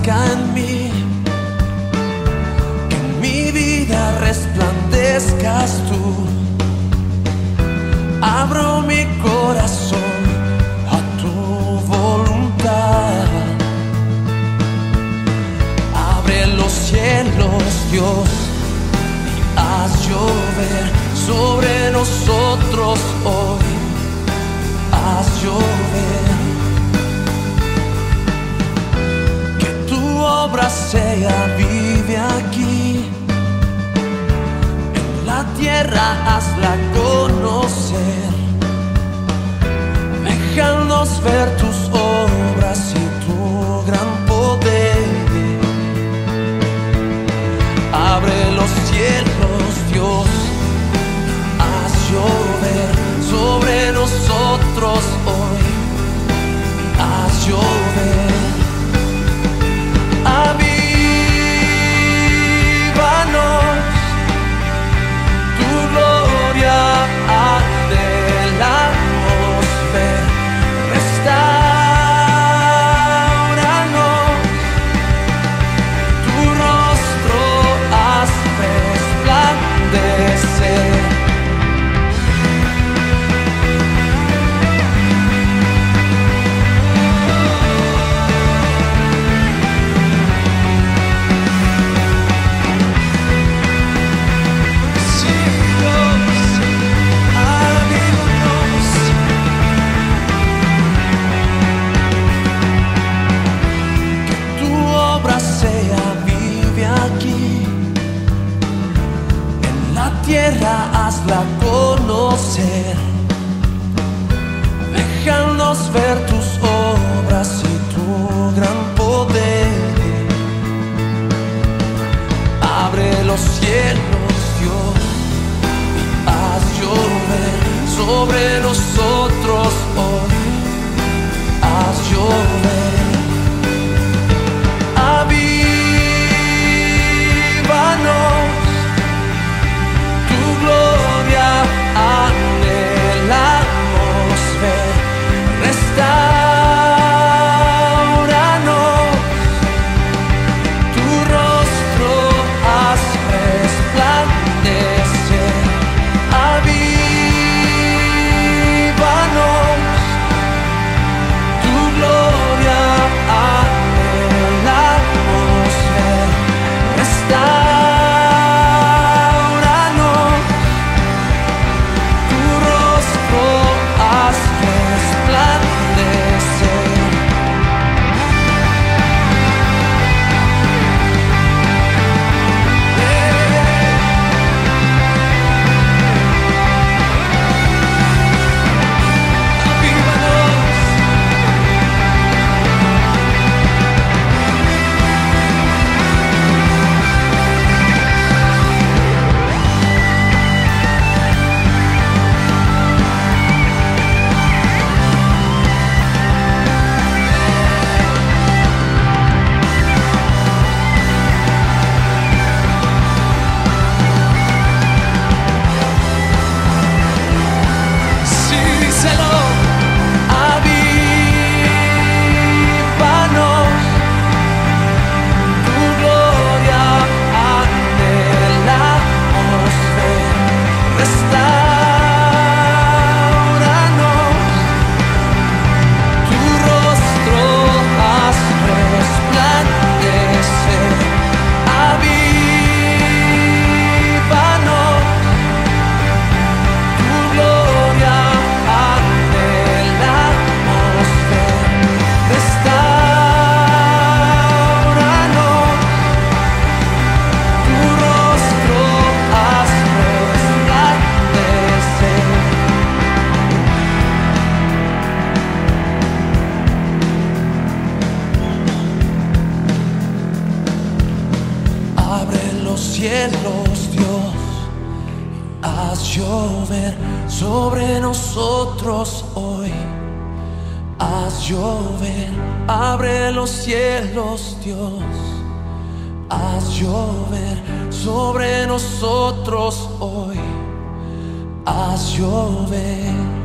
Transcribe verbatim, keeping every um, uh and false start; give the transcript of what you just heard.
marca en mí, que en mi vida resplandezcas tú. Abro mi corazón a tu voluntad. Abre los cielos, Dios, y haz llover sobre nosotros hoy. Haz llover. Que tu obra sea vive aquí. En la tierra hazla conocer. Déjanos ver tus obras y tu gran poder. Abre los cielos, Dios, haz llover sobre nosotros hoy. Haz llover. Avívanos, tu gloria anhelamos ver. Restáuranos, tu rostro haz resplandecer. Tierra hazla conocer. Déjanos ver tus obras y tu gran poder. Abre los cielos, Dios, y haz llover sobre nosotros hoy. Haz llover. Avívanos, gloria anhelamos ver. Restáuranos, tu rostro haz resplandecer. Avívanos, tu gloria anhelamos ver. Restáuranos, cielos, Dios, haz llover sobre nosotros hoy. Haz llover, abre los cielos, Dios. Haz llover sobre nosotros hoy. Haz llover.